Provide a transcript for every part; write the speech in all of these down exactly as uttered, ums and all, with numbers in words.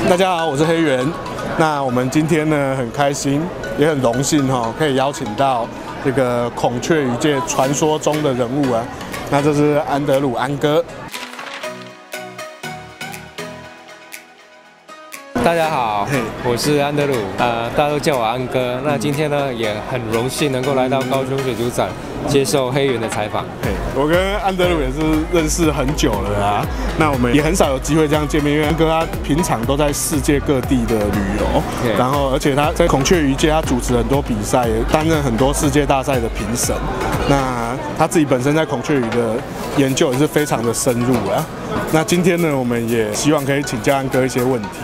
大家好，我是黑猿。那我们今天呢很开心，也很荣幸哈、哦，可以邀请到这个孔雀鱼界传说中的人物啊。那这是安德鲁安哥。 大家好，我是安德鲁，呃，大家都叫我安哥。那今天呢，也很荣幸能够来到高雄水族展，接受黑猿的采访。 我跟安德鲁也是认识很久了啊，那我们也很少有机会这样见面，因为安哥他平常都在世界各地的旅游，然后而且他在孔雀鱼界他主持很多比赛，也担任很多世界大赛的评审。那他自己本身在孔雀鱼的研究也是非常的深入啊。那今天呢，我们也希望可以请教安哥一些问题。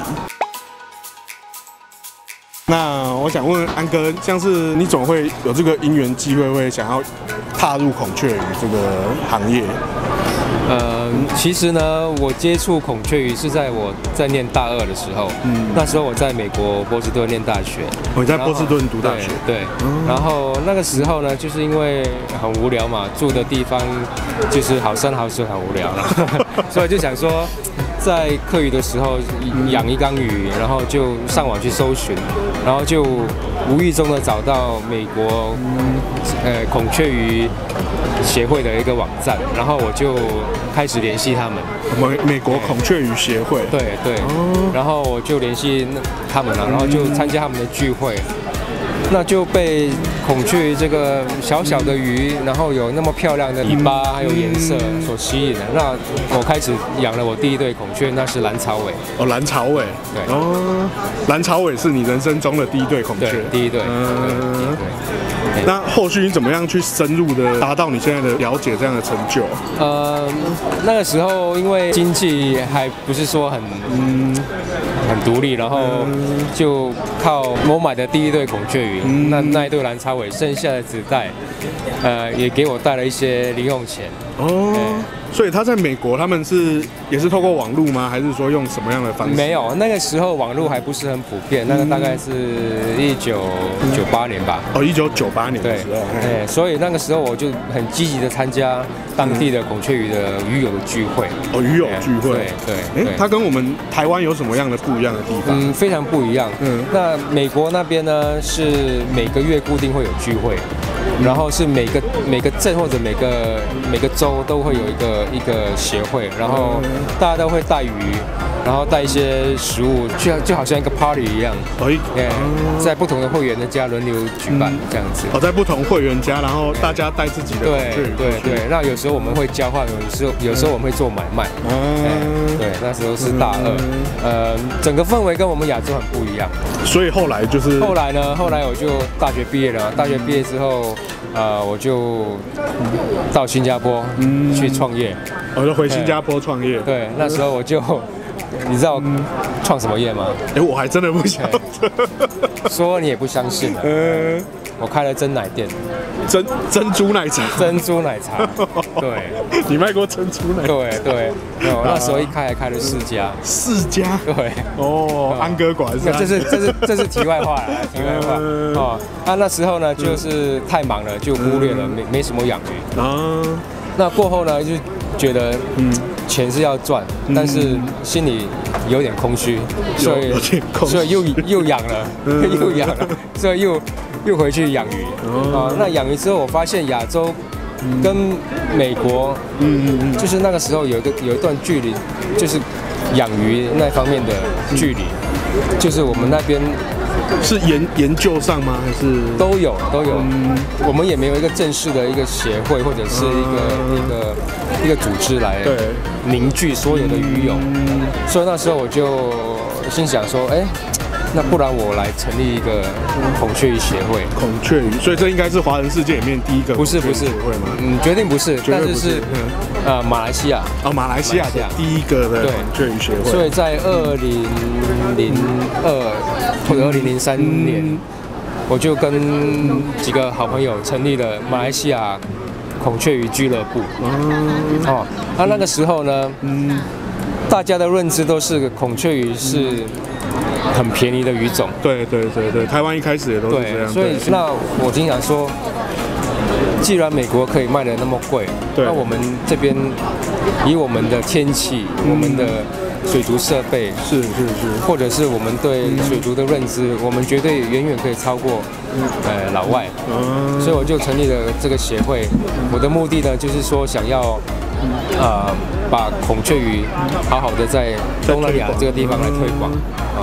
那我想问安哥，像是你总会有这个因缘机会，会想要踏入孔雀鱼这个行业？ 呃，其实呢，我接触孔雀鱼是在我在念大二的时候，嗯，那时候我在美国波士顿念大学。 我在波士顿读大学。 对，对嗯、然后那个时候呢，就是因为很无聊嘛，住的地方就是好山好水，很无聊了，所以就想说，在课余的时候养一缸鱼，然后就上网去搜寻，然后就无意中的找到美国呃孔雀鱼协会的一个网站，然后我就开始联系他们。 美美国孔雀鱼协会。 对对。哦、然后我就联系他们了，然后就参加他们的聚会。那就被孔雀鱼这个小小的鱼，然后有那么漂亮的尾巴还有颜色所吸引了。那我开始养了我第一对孔雀，那是蓝草尾。 哦，蓝草尾。 对。 哦，蓝草尾是你人生中的第一对孔雀。 对，第一对。嗯。 那后续你怎么样去深入的达到你现在的了解这样的成就？ 呃，那个时候因为经济还不是说很嗯很独立，然后就靠我买的第一对孔雀鱼，嗯、那那一对蓝草尾，剩下的子代，呃，也给我带了一些零用钱。 哦。所以他在美国，他们是也是透过网络吗？还是说用什么样的方式？ 没有，那个时候网络还不是很普遍，那个大概是一九九八年吧。 哦，一九九八年的时候。 对，所以那个时候我就很积极的参加当地的孔雀鱼的鱼友的聚会。 哦，鱼友聚会。 对对。 哎，它跟我们台湾有什么样的不一样的地方？ 嗯，非常不一样。嗯，那美国那边呢是每个月固定会有聚会。然后是每个每个镇或者每个每个州都会有一个一个协会，然后大家都会带鱼，然后带一些食物，就就好像一个 party 一样。哦，在不同的会员的家轮流举办这样子。 哦，在不同会员家，然后大家带自己的。 对对对，那有时候我们会交换，有时候有时候我们会做买卖。嗯，对，那时候是大二，呃，整个氛围跟我们亚洲很不一样。 所以后来就是后来呢，后来我就大学毕业了，大学毕业之后。呃，我就到新加坡去创业， 我就回新加坡创业。 对，那时候我就，你知道创什么业吗？ 哎，我还真的不晓得。 说你也不相信啊。嗯。我开了珍奶店。 珍珍珠奶茶。 珍珠奶茶。对。 你卖过珍珠奶茶？ 对对。我那时候一开还开了四家。 四家。 对。 哦，安哥果然是。 这是这是这是题外话啦，题外话。哦，那那时候呢，就是太忙了，就忽略了没没什么养鱼。啊。那过后呢，就觉得嗯，钱是要赚，但是心里有点空虚，所以所以又又养了，又养了，所以又又回去养鱼。啊，那养鱼之后，我发现亚洲跟美国，嗯嗯就是那个时候有一个有一段距离，就是养鱼那方面的距离，就是我们那边。 是研研究上吗？还是都有都有？嗯，我们也没有一个正式的一个协会或者是一个、嗯、一个一个组织来凝聚所有的鱼友，嗯、所以那时候我就心想说，哎、欸，那不然我来成立一个孔雀鱼协会。 孔雀鱼，所以这应该是华人世界里面第一个不是不是协会吗？ 嗯，决定不是，但是是呃马来西亚哦，马来西亚的第一个的孔雀鱼协会。 所以在二零零二或者二零零三年，我就跟几个好朋友成立了马来西亚孔雀鱼俱乐部。嗯、哦，那那个时候呢，嗯，大家的认知都是孔雀鱼是很便宜的鱼种。 对对对对，台湾一开始也都是这样。 所以那我经常说，既然美国可以卖得那么贵，那我们这边以我们的天气、我们的水族设备， 是是是， 或者是我们对水族的认知，我们绝对远远可以超过呃老外。嗯，所以我就成立了这个协会。我的目的呢，就是说想要呃把孔雀鱼好好的在东南亚这个地方来推广啊。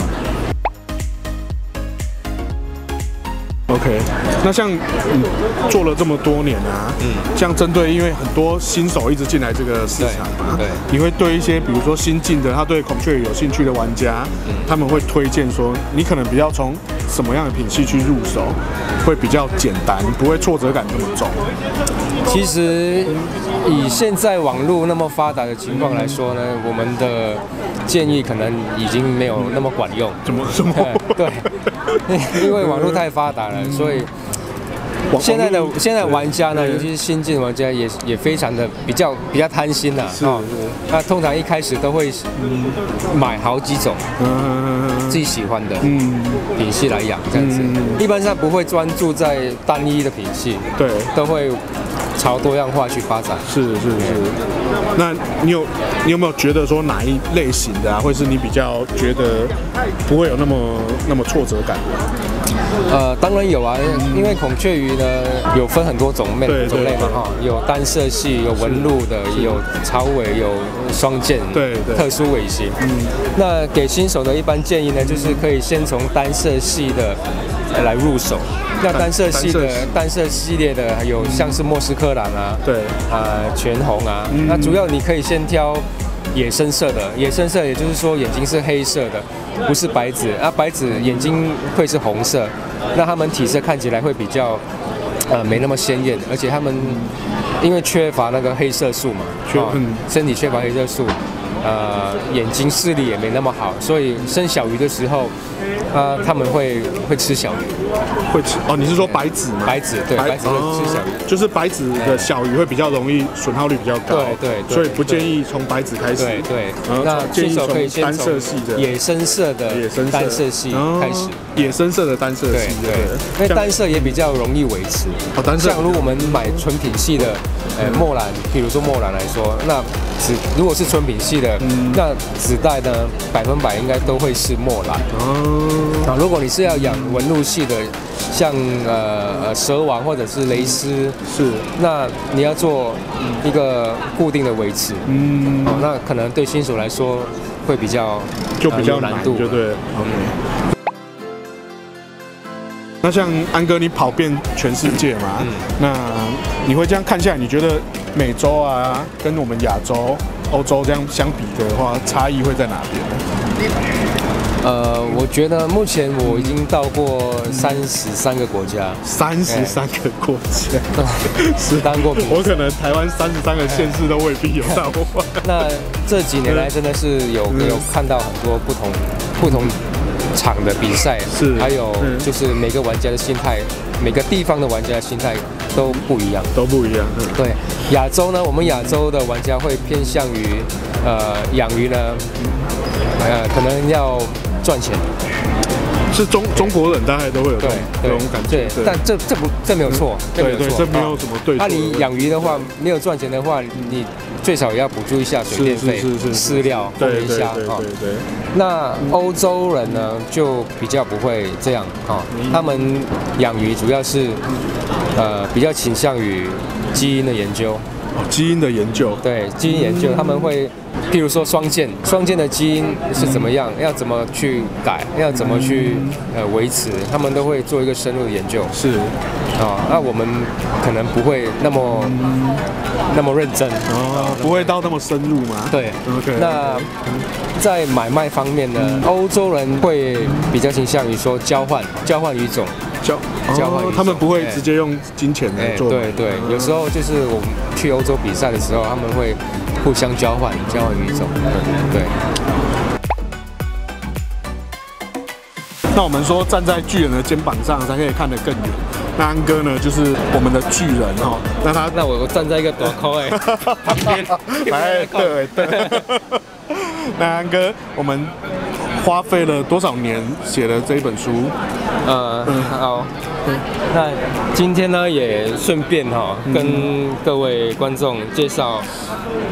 OK， 那像你做了这么多年啊，嗯，像针对因为很多新手一直进来这个市场嘛，对，你会对一些比如说新进的他对孔雀鱼有兴趣的玩家，嗯，他们会推荐说，你可能比较从什么样的品系去入手，会比较简单，不会挫折感这么重。 其实以现在网络那么发达的情况来说呢，我们的建议可能已经没有那么管用。 怎么怎么？ 对，因为网络太发达了，所以现在的现在玩家呢，尤其是新进玩家也也非常的比较比较贪心呐。是。那通常一开始都会买好几种自己喜欢的品系来养，这样子。一般上不会专注在单一的品系，对，都会朝多样化去发展。 是是是。那你有你有没有觉得说哪一类型的啊，会是你比较觉得不会有那么那么挫折感的？ 呃，当然有啊，因为孔雀鱼呢有分很多种类种类嘛哈，有单色系，有纹路的，有草尾，有双剑，对对，特殊尾型。嗯，那给新手的一般建议呢，就是可以先从单色系的来入手。那单色系的单色系列的有像是莫斯科蓝啊，对，啊、呃、全红啊，嗯、那主要你可以先挑野生色的，野生色也就是说眼睛是黑色的，不是白子啊，白子眼睛会是红色，那它们体色看起来会比较呃没那么鲜艳，而且它们因为缺乏那个黑色素嘛，哦、身体缺乏黑色素。呃，眼睛视力也没那么好，所以生小鱼的时候，呃，他们会会吃小鱼， 会吃哦。你是说白子吗？ 白子对，白子会吃小鱼， 就是白子的小鱼会比较容易损耗率比较高，对对，所以不建议从白子开始。 对对，那新手可以先从野生色的单色系开始， 野生色的单色系，对， 因为单色也比较容易维持。哦，单色。像如果我们买纯品系的，呃，墨蓝，比如说墨蓝来说，那只如果是纯品系的。嗯、那子代呢，百分百应该都会是墨蓝。哦。啊，如果你是要养纹路系的，像呃呃蛇王或者是蕾丝，是，那你要做一个固定的维持。嗯。哦，那可能对新手来说会比较就比较难度，就对。OK。那像安哥，你跑遍全世界嘛？嗯。那你会这样看下来，你觉得美洲啊，跟我们亚洲？欧洲这样相比的话，差异会在哪边呢？ 呃，我觉得目前我已经到过三十三个国家， 三十三个国家， 是当过。 我可能台湾三十三个县市都未必有到过。 那这几年来真的是有有看到很多不同不同场的比赛，是还有就是每个玩家的心态，每个地方的玩家的心态都不一样， 都不一样。 对，亚洲呢，我们亚洲的玩家会偏向于呃养鱼呢，呃可能要赚钱。 是中中国人大概都会有这种这种感觉， 但这这不这没有错， 对对，这没有什么对错。 那你养鱼的话，没有赚钱的话，你最少也要补助一下水电费、饲料、放盐虾啊。对对。那欧洲人呢，就比较不会这样啊，他们养鱼主要是呃比较倾向于基因的研究。 基因的研究， 对基因研究，他们会，譬如说双剑，双剑的基因是怎么样，要怎么去改，要怎么去呃维持，他们都会做一个深入的研究。是，啊，那我们可能不会那么那么认真， 哦，不会到那么深入嘛？ 对 ，OK。那在买卖方面呢，欧洲人会比较倾向于说交换，交换鱼种。 交交换、哦，他们不会直接用金钱来做、 欸。对对，嗯、有时候就是我们去欧洲比赛的时候，他们会互相交换，交换鱼种。对。 那我们说站在巨人的肩膀上才可以看得更远。那安哥呢，就是我们的巨人哈。那他那我站在一个短扣哎旁边， 哎对对。那安哥，我们花费了多少年写了这一本书？ 呃，嗯、好，那今天呢也顺便哈、哦、跟各位观众介绍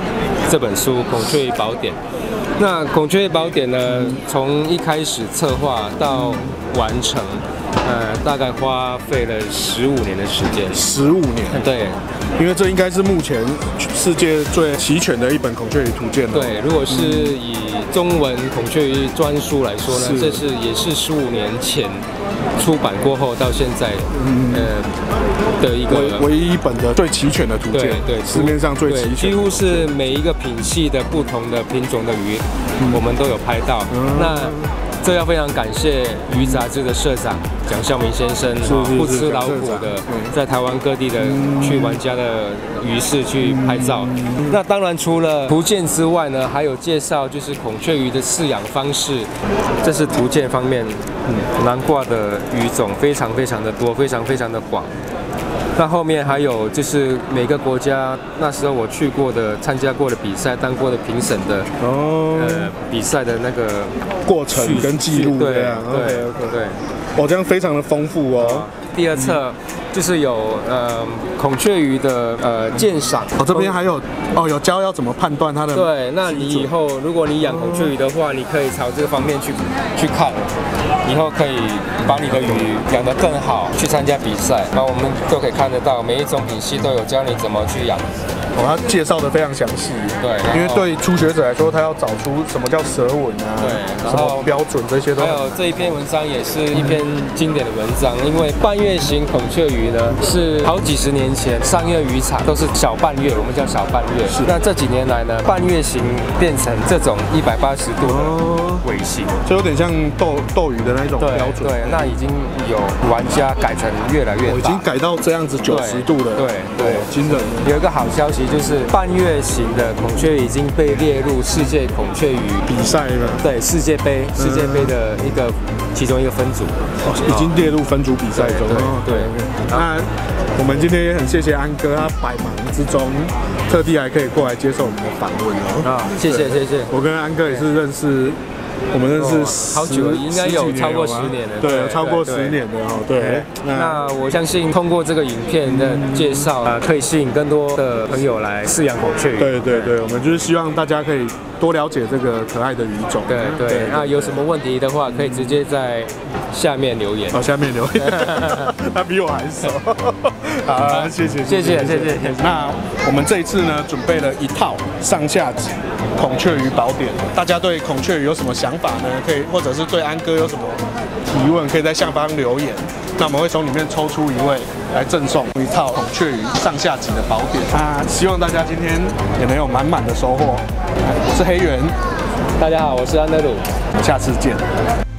这本书《孔雀鱼宝典》。那《孔雀鱼宝典》呢，从一开始策划到完成，呃，大概花费了十五年的时间。 十五年。 对。 因为这应该是目前世界最齐全的一本孔雀鱼图鉴了。 对，如果是以中文孔雀鱼专书来说呢，这是也是十五年前出版过后到现在，嗯、呃的一个唯唯一一本的最齐全的图鉴。 对对， 市面上最齐全， 几乎是每一个品系的不同的品种的鱼，嗯、我们都有拍到。嗯、那这要非常感谢鱼杂志的社长蒋孝明先生，不吃老虎的，在台湾各地的去玩家的鱼市去拍照。那当然除了图鉴之外呢，还有介绍就是孔雀鱼的饲养方式，这是图鉴方面，嗯，南挂的鱼种非常非常的多，非常非常的广。那后面还有就是每个国家那时候我去过的、参加过的比赛、当过的评审的哦，呃，比赛的那个过程跟记录， 对对对对， 哦，这样非常的丰富哦。 第二册就是有呃孔雀鱼的呃鉴赏， 哦，这边还有哦有教要怎么判断它的。 对，那你以后如果你养孔雀鱼的话，你可以朝这个方面去去看，以后可以把你的鱼养得更好，去参加比赛，那我们都可以看得到，每一种品系都有教你怎么去养。 哦，他介绍的非常详细。 对， 因为对初学者来说，他要找出什么叫舌吻啊， 对， 什么标准这些都。 还有这一篇文章也是一篇经典的文章，因为半月形孔雀鱼呢是好几十年前商业渔场都是小半月，我们叫小半月。是。那这几年来呢，半月形变成这种一百八十度的尾形， 就有点像斗斗鱼的那种标准。 对，那已经有玩家改成越来越大， 已经改到这样子九十度了。 对对， 惊人。 有一个好消息。就是半月形的孔雀已经被列入世界孔雀鱼比赛了， 对世界杯，世界杯的一个其中一个分组， 已经列入分组比赛中。 对， 那我们今天也很谢谢安哥，他百忙之中特地还可以过来接受我们的访问哦。 啊，谢谢谢谢。 我跟安哥也是认识。我们认识好久，应该有超过十年了。 对，超过十年的哦。对， 那我相信通过这个影片的介绍，呃，可以吸引更多的朋友来饲养孔雀鱼。 对对对，我们就是希望大家可以多了解这个可爱的鱼种。 对对，那有什么问题的话，可以直接在下面留言。 哦，下面留言，他比我还熟。好，谢谢谢谢谢谢。 那我们这一次呢，准备了一套上下集《孔雀鱼宝典》，大家对孔雀鱼有什么想法呢？可以，或者是对安哥有什么提问，可以在下方留言。那我们会从里面抽出一位来赠送一套孔雀鱼上下集的宝典。那希望大家今天也能有满满的收获。我是黑猿， 大家好，我是安德鲁， 我们下次见。